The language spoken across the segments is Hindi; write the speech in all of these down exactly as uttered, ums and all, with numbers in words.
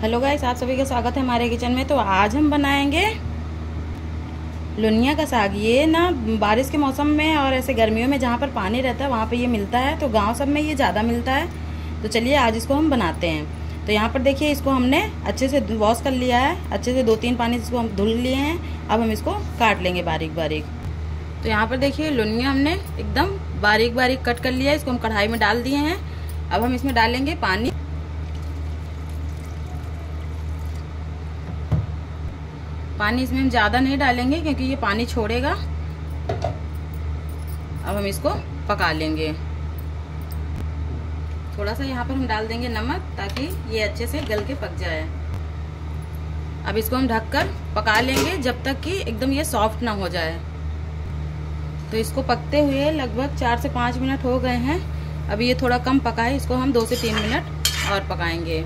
हेलो गाइस, आप सभी का स्वागत है हमारे किचन में। तो आज हम बनाएंगे लुनिया का साग। ये ना बारिश के मौसम में और ऐसे गर्मियों में जहाँ पर पानी रहता है वहाँ पे ये मिलता है, तो गांव सब में ये ज़्यादा मिलता है। तो चलिए आज इसको हम बनाते हैं। तो यहाँ पर देखिए, इसको हमने अच्छे से वॉश कर लिया है, अच्छे से दो तीन पानी इसको हम धुल लिए हैं। अब हम इसको काट लेंगे बारीक बारीक। तो यहाँ पर देखिए, लुनिया हमने एकदम बारीक बारीक कट कर लिया है। इसको हम कढ़ाई में डाल दिए हैं। अब हम इसमें डालेंगे पानी। पानी इसमें हम ज़्यादा नहीं डालेंगे क्योंकि ये पानी छोड़ेगा। अब हम इसको पका लेंगे। थोड़ा सा यहाँ पर हम डाल देंगे नमक, ताकि ये अच्छे से गल के पक जाए। अब इसको हम ढककर पका लेंगे जब तक कि एकदम ये सॉफ्ट ना हो जाए। तो इसको पकते हुए लगभग चार से पाँच मिनट हो गए हैं। अब ये थोड़ा कम पका है, इसको हम दो से तीन मिनट और पकाएंगे।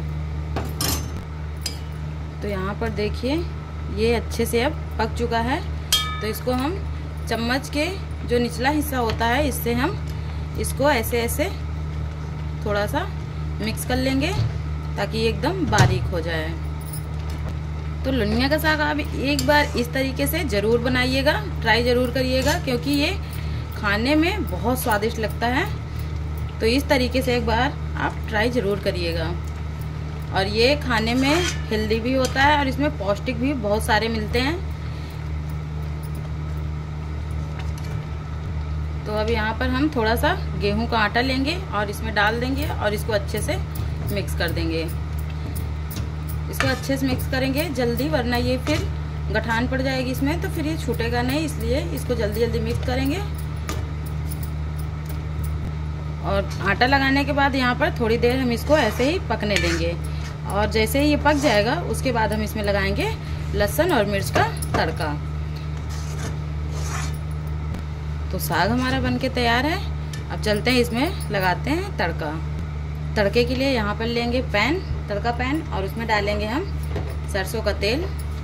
तो यहाँ पर देखिए, ये अच्छे से अब पक चुका है। तो इसको हम चम्मच के जो निचला हिस्सा होता है, इससे हम इसको ऐसे ऐसे थोड़ा सा मिक्स कर लेंगे ताकि ये एकदम बारीक हो जाए। तो लुनिया का साग आप एक बार इस तरीके से ज़रूर बनाइएगा, ट्राई ज़रूर करिएगा, क्योंकि ये खाने में बहुत स्वादिष्ट लगता है। तो इस तरीके से एक बार आप ट्राई ज़रूर करिएगा। और ये खाने में हेल्दी भी होता है और इसमें पौष्टिक भी बहुत सारे मिलते हैं। तो अब यहाँ पर हम थोड़ा सा गेहूं का आटा लेंगे और इसमें डाल देंगे और इसको अच्छे से मिक्स कर देंगे। इसको अच्छे से मिक्स करेंगे जल्दी, वरना ये फिर गठान पड़ जाएगी इसमें, तो फिर ये छूटेगा नहीं। इसलिए इसको जल्दी जल्दी मिक्स करेंगे। और आटा लगाने के बाद यहाँ पर थोड़ी देर हम इसको ऐसे ही पकने देंगे। और जैसे ही ये पक जाएगा, उसके बाद हम इसमें लगाएंगे लहसुन और मिर्च का तड़का। तो साग हमारा बनके तैयार है। अब चलते हैं, इसमें लगाते हैं तड़का। तड़के के लिए यहाँ पर लेंगे पैन, तड़का पैन, और उसमें डालेंगे हम सरसों का तेल।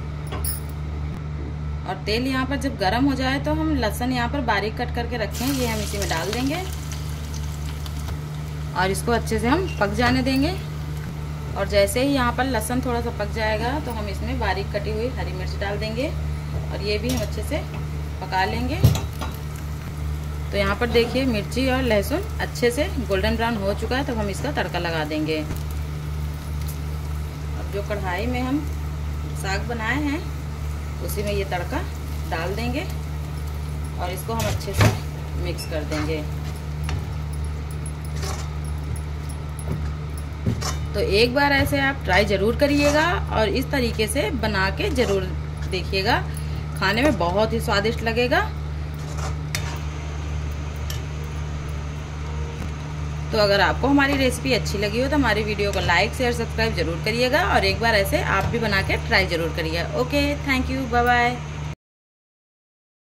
और तेल यहाँ पर जब गर्म हो जाए तो हम लहसुन यहाँ पर बारीक कट करके रखें, ये हम इसी में डाल देंगे और इसको अच्छे से हम पक जाने देंगे। और जैसे ही यहाँ पर लहसुन थोड़ा सा पक जाएगा तो हम इसमें बारीक कटी हुई हरी मिर्च डाल देंगे और ये भी हम अच्छे से पका लेंगे। तो यहाँ पर देखिए, मिर्ची और लहसुन अच्छे से गोल्डन ब्राउन हो चुका है। तब हम इसका तड़का लगा देंगे। अब जो कढ़ाई में हम साग बनाए हैं, उसी में ये तड़का डाल देंगे और इसको हम अच्छे से मिक्स कर देंगे। तो एक बार ऐसे आप ट्राई ज़रूर करिएगा और इस तरीके से बना के ज़रूर देखिएगा। खाने में बहुत ही स्वादिष्ट लगेगा। तो अगर आपको हमारी रेसिपी अच्छी लगी हो तो हमारी वीडियो को लाइक शेयर सब्सक्राइब जरूर करिएगा और एक बार ऐसे आप भी बना के ट्राई ज़रूर करिएगा। Okay, thank you, bye bye.